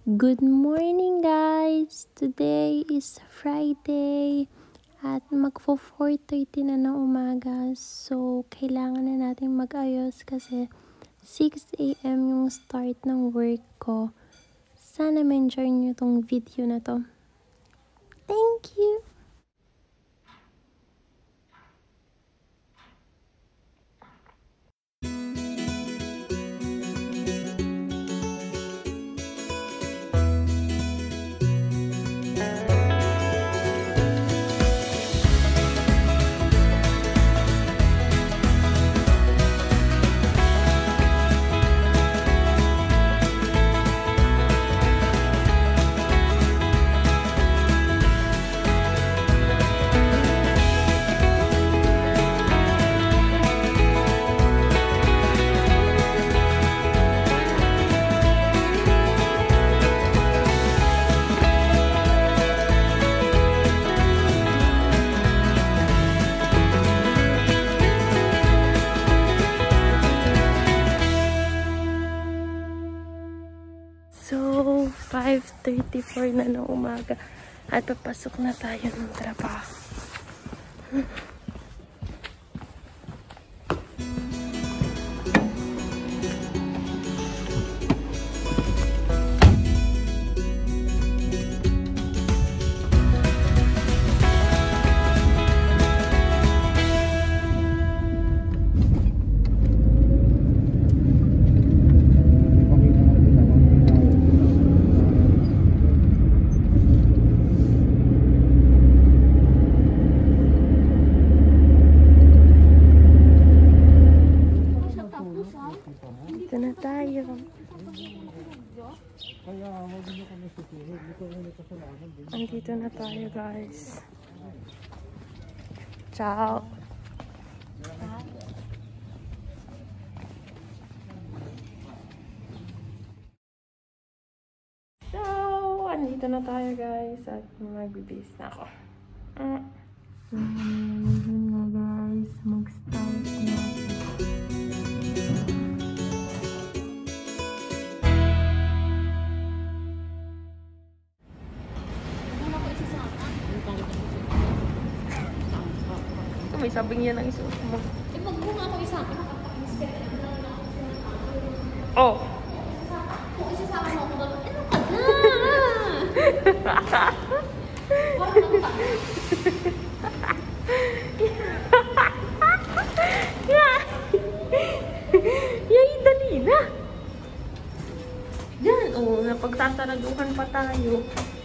Good morning guys! Today is Friday at magfo 4:30 na ng umaga. So, kailangan na natin mag-ayos kasi 6 AM yung start ng work ko. Sana ma-enjoy nyo tong video na to. Thank you! So, 5:34 na ng umaga at papasok na tayo ng trabaho. Dito na tayo. Andito na tayo, guys. Ciao. So, andito na tayo, guys. At magbibis na ako. Yun na, guys. Mag-start na ako. May sabing yan ang isuot mo. Eh, magbunga ako isa. Nakakainis ka. Oh! Kung isasama mo ako doon, ano ka na? Parang ako. Yay, dali na! Yan, oh, napagtataraduhan pa tayo.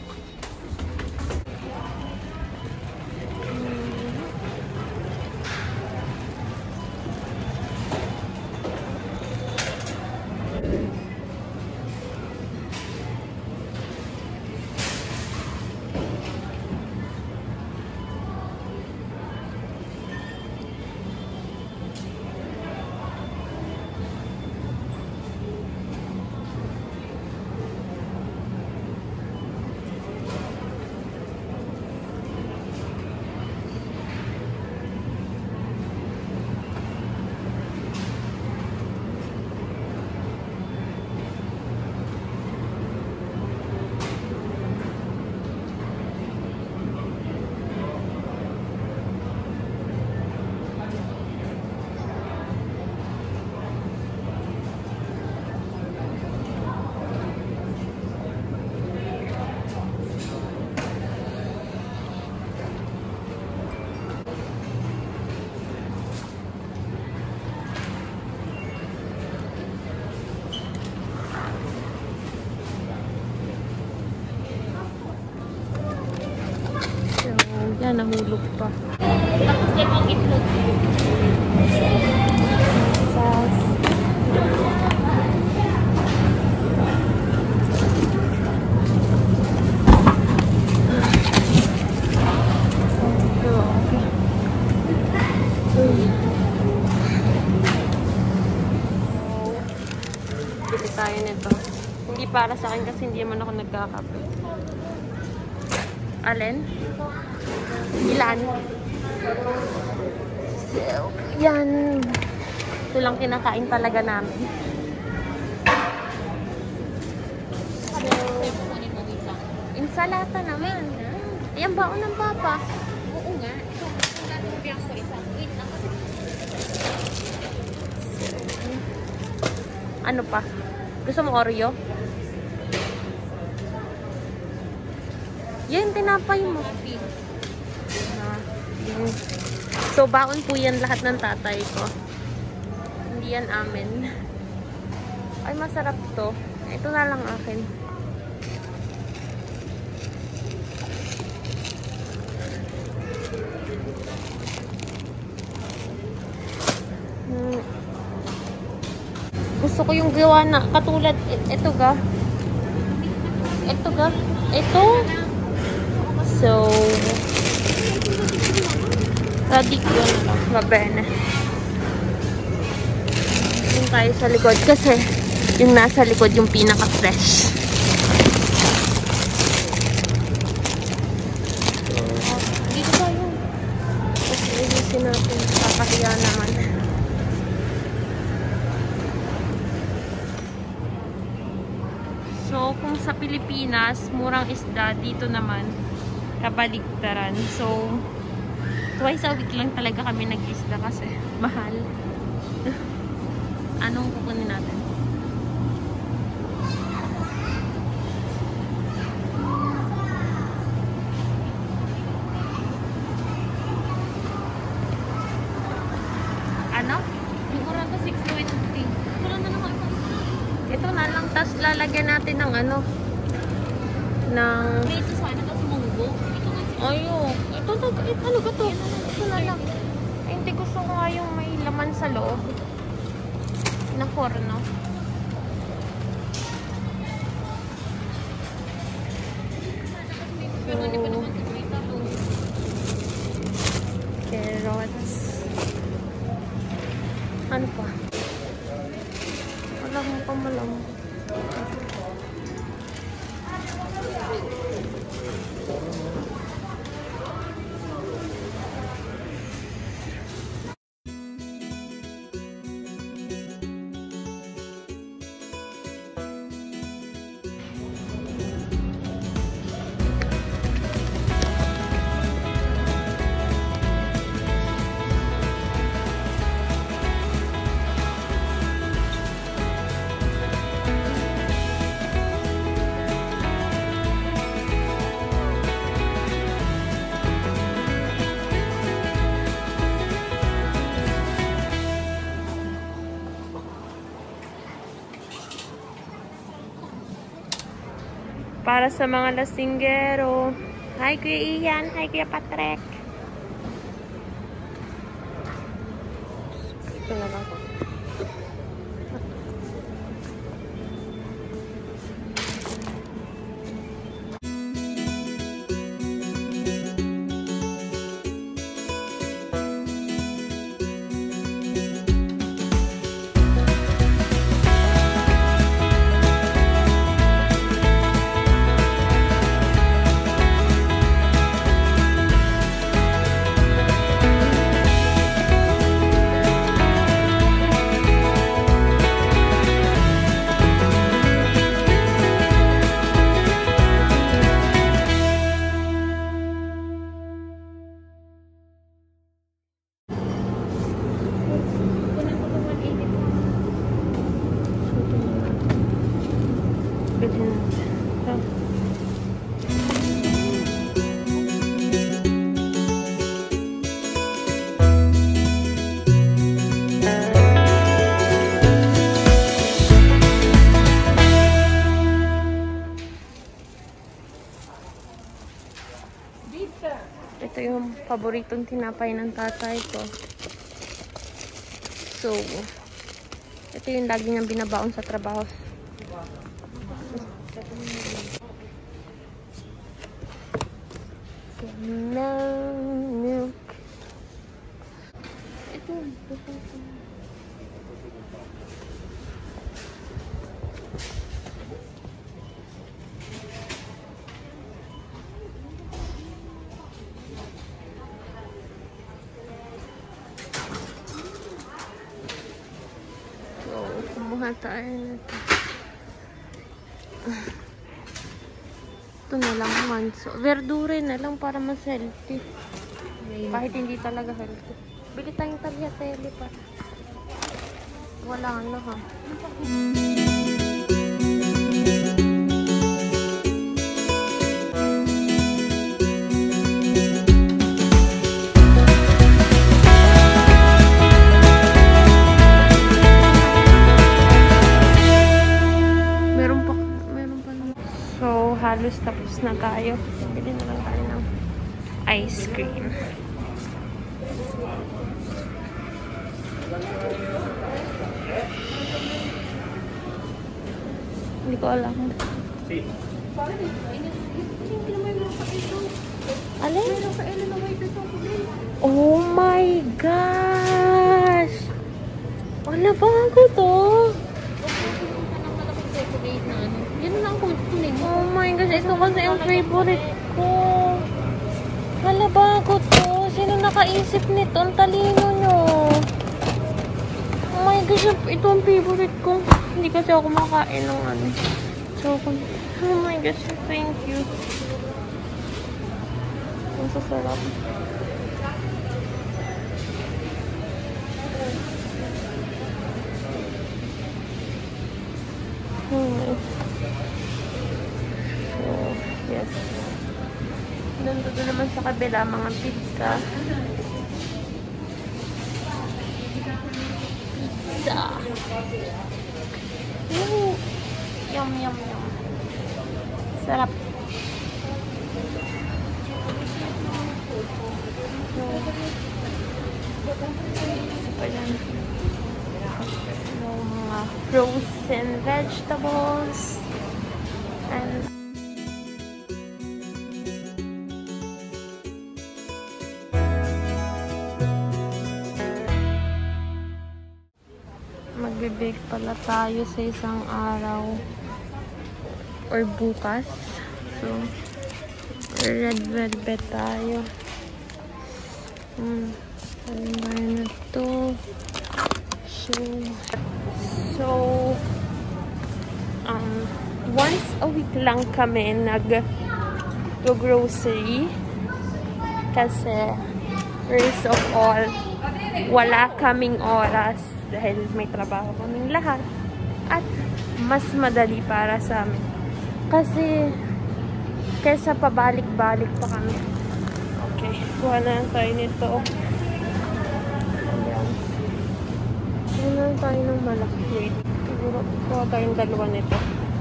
Yan, nahulog pa. Tapos yan ang itlog. Sas. Bili tayo nito. Hindi para sa akin kasi hindi naman ako nagkakape. Alin? Ilan? So, yan. Ito lang kinakain talaga namin. So, Sa lata naman. Ayan, baon ng papa. Oo nga. Ito, kung natubihan ko isa. Wait lang kasi. Ano pa? Gusto mo Oreo? Yan, tinapay mo. Yun. So, baon po yan lahat ng tatay ko. Hindi yan amin. Ay, masarap to. Ito na lang akin. Gusto ko yung gawa na katulad ito ga. Ito ga. Ito. So, ready ko yun lang. Mabene. Yung tayo sa likod kasi yung nasa likod yung pinaka-fresh. Dito tayo. Kasi ilisin natin. Kakahiya naman. So, kung sa Pilipinas, murang isda, dito naman, kabaligtaran. So, twice a week lang talaga kami nag-isda kasi mahal. Anong kukunin natin? Ano? Yung oras ko 6:20. Wala na naman. Ito na lang, tas lalagyan natin ng ano, ng... May ito sana kasi munggo. Ito nga. Ayun. Ito na, ano ba to? Ito na lang. Ay, hindi gusto ko nga yung may laman sa loob. Na forno. Pero hindi pa naman kumita to. Carrots. Ano pa? Wala mo pa malam. Para sa mga lasinggero. Hi, Kuya Ian. Hi, Kuya Patrick. Ito na lang. Ito yung paboritong tinapay ng tatay ko. So, ito yung lagi niyang binabaon sa trabaho. Milk. Ito. Kumuha tayo nito. Ito na lang, manso. Verdure na lang para mas healthy. Kahit hindi talaga healthy. Bili tayong tagliatelle pa. Wala na ha. Halos tapos na tayo. Bili na lang tayo ng ice cream. Hindi ko alam. Alin? Oh my gosh! Wala bago to? Oh my gosh, ito kasi yung favorite ko. Hala, bago to. Sino nakaisip nito? Ang talino nyo. Oh my gosh, ito ang favorite ko. Hindi kasi ako makain ng ano. Oh my gosh, thank you. Ang sasarap. Yes. Doon naman sa kabila, mga pizza. Pizza. Ooh. Yum, yum, yum. Sarap. Mga frozen vegetables. And magbe-bake pala tayo sa isang araw or bukas. So, red velvet tayo. Ano ba na to? So, once a week lang kami nag-grocery kasi first of all, wala kaming oras dahil may trabaho kaming lahat at mas madali para sa amin kasi kaysa pabalik-balik pa kami. Okay, kuha na lang tayo nito. Ayan. Kuha na lang tayo ng malaki. Wait, siguro kuha tayong dalawa nito.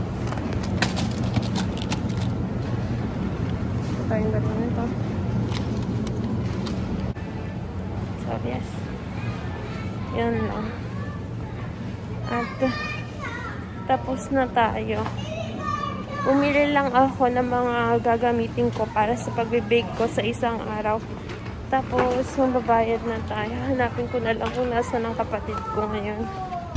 Kuha tayong dalawa nito. So, yes. Yan lang. At tapos na tayo. Bumili lang ako ng mga gagamitin ko para sa pagbe-bake ko sa isang araw. Tapos, mababayad na tayo. Hanapin ko na lang kung nasa ng kapatid ko ngayon.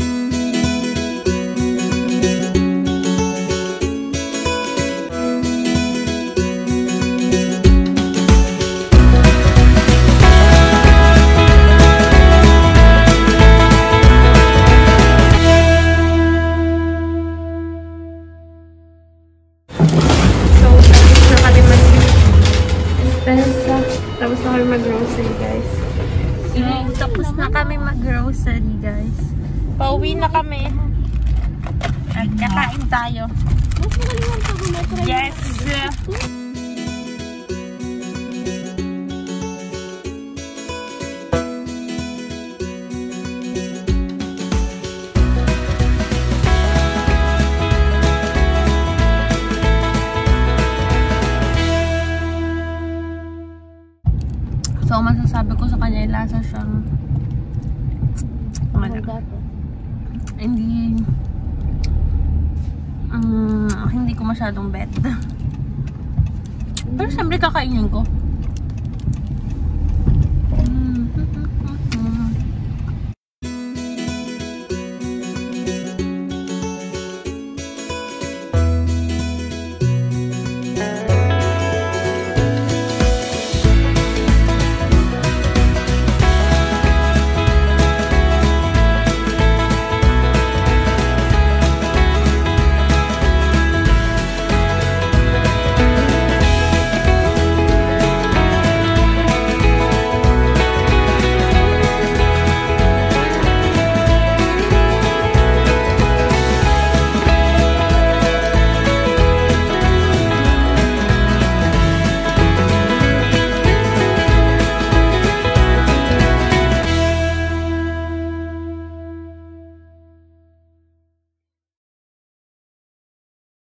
Tapos na kami mag-grocery, guys. Tapos na kami mag-grocery, guys. Pauwi na kami. At kakain tayo. Yes! So, masasabi ko sa kanya, lasa siyang hindi ko masyadong bet. Pero siyempre kakainin ko.